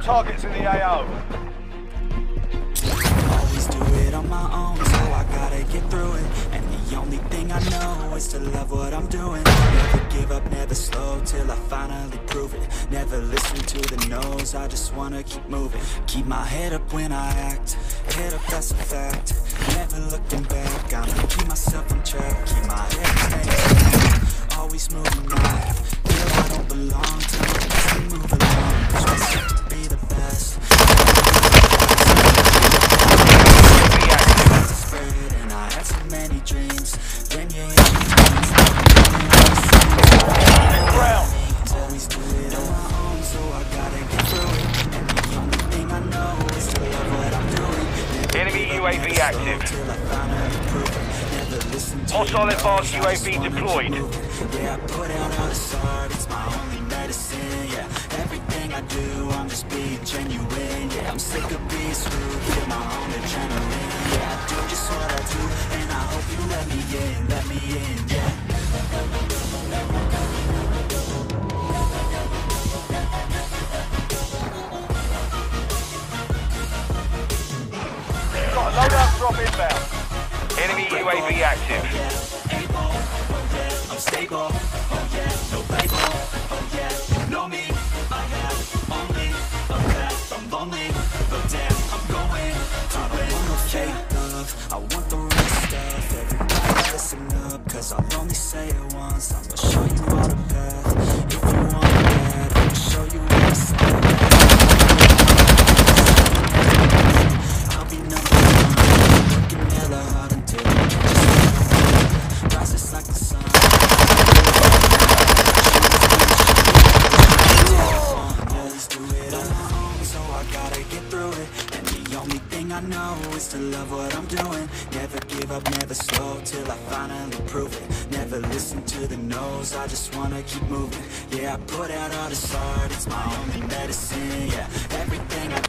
targets in the AO. Always do it on my own, so I gotta get through it. And the only thing I know is to love what I'm doing. Never give up, never slow, till I finally prove it. Never listen to the no's, I just wanna keep moving. Keep my head up when I act, head up, that's a fact. Never looking back, I'ma keep myself on track. Keep my head staying, always moving on. Feel I don't belong to my best and move along. Push myself to be the best. And I had so many dreams. Then you hit me always do it on my own, so I gotta get through it. And the only thing I know is to love what I'm doing. Enemy UAV active. Hostile advanced UAV deployed. Yeah, I put out all this art, it's my only medicine. Yeah, everything I do, I'm just being genuine. Yeah, I'm sick of being screwed, feel my own adrenaline. Yeah, I do just what I do, and I hope you let me in, yeah. Got a loadout drop inbound. Enemy UAV active. I'm stable, oh yeah, no label, oh yeah, you know me. I have only a path, I'm lonely, but damn, I'm going to win. I want no fake love, I want the real stuff. Everybody listen up, cause I'll only say it once. I'ma show you all the path, if you want that, I'ma show you what I said. I'll be number one, working hella hard until I just rises like the sun. Always do it on my own, so I gotta get through it. And the only thing I know is to love what I'm doing. Never give up, never slow, till I finally prove it. Never listen to the no's, I just wanna keep moving. Yeah, I put out all this art, it's my only medicine. Yeah, everything I